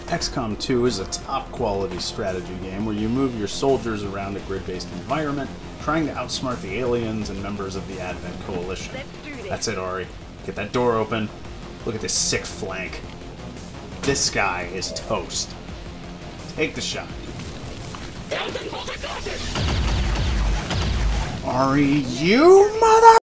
XCOM 2 is a top-quality strategy game where you move your soldiers around a grid-based environment, trying to outsmart the aliens and members of the Advent Coalition. That's it, Ari. Get that door open. Look at this sick flank. This guy is toast. Take the shot. Ari, you mother...